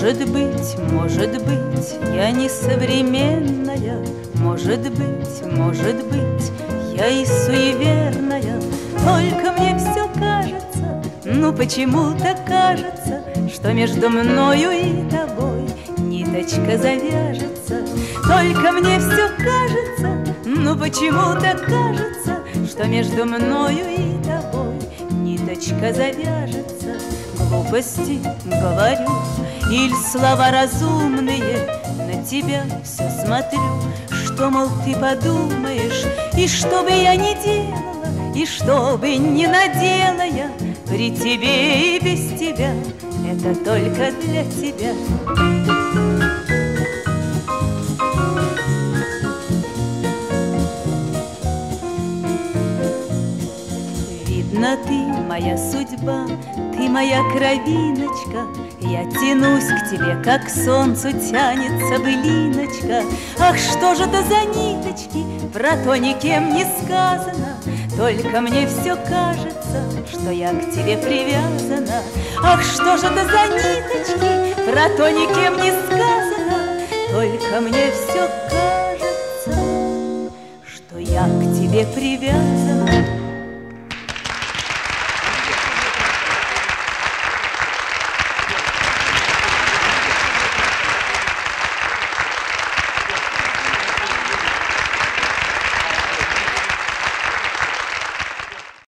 может быть, я не современная, может быть, я и суеверная. Только мне все кажется, ну почему-то кажется, что между мною и тобой ниточка завяжется. Только мне все кажется, ну почему-то кажется, что между мною и тобой ниточка завяжется. Глупости говорю, или слова разумные, на тебя все смотрю, что, мол, ты подумаешь. И что бы я ни делала, и что бы ни надела я, при тебе и без тебя, это только для тебя. Видно, ты моя судьба, ты моя кровиночка. Я тянусь к тебе, как к солнцу тянется былиночка. Ах, что же это за ниточки, про то никем не сказано. Только мне все кажется, что я к тебе привязана. Ах, что же это за ниточки, про то никем не сказано. Только мне все кажется, что я к тебе привязана.